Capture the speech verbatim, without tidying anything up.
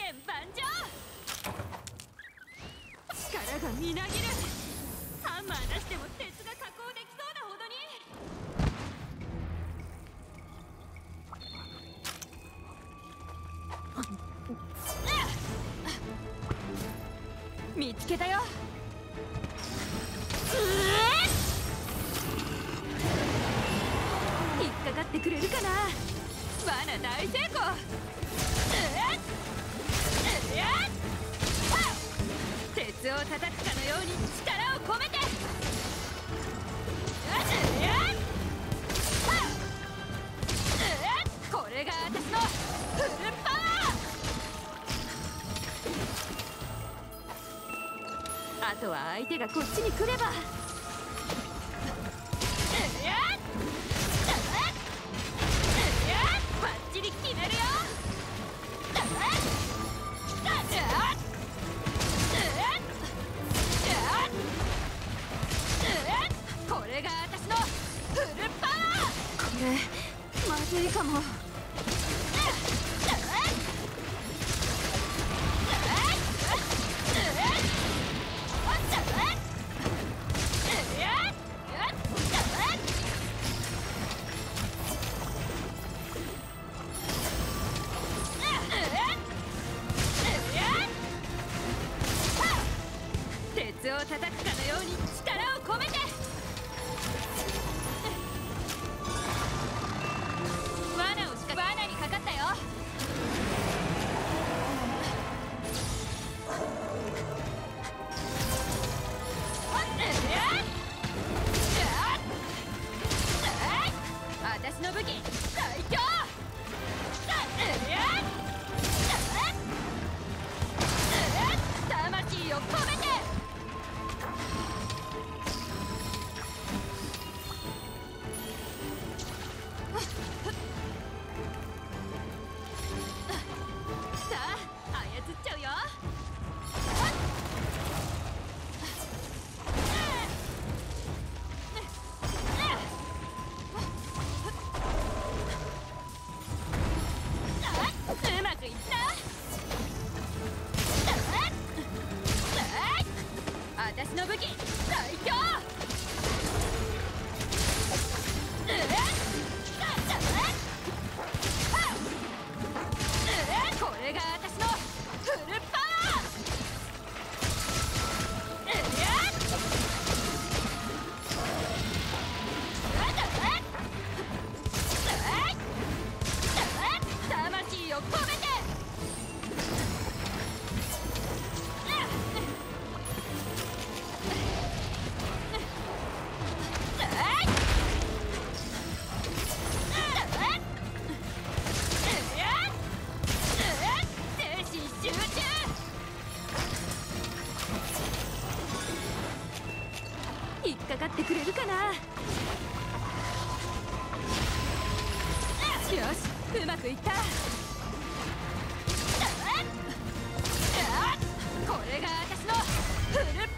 天万丈。力がみなぎる。ハンマー出しても鉄が加工できそうなほどに。見つけたよ。引っかかってくれるかな。罠大成功。鉄を叩くかのように力を込めて。これが私のフルパワー。あとは相手がこっちに来れば。バッチリ決めるよ。これが私のフルパワー。これまずいかも。鉄を叩くかのように力を込めて。罠を仕掛け、罠にかかったよ。私の武器最強。魂を込めて。さあ操っちゃうよ。うまくいった。私の武器最強。これが私のフルパワー。魂を込めて。引っかかってくれるかな。よし、うまくいった。これが私のフル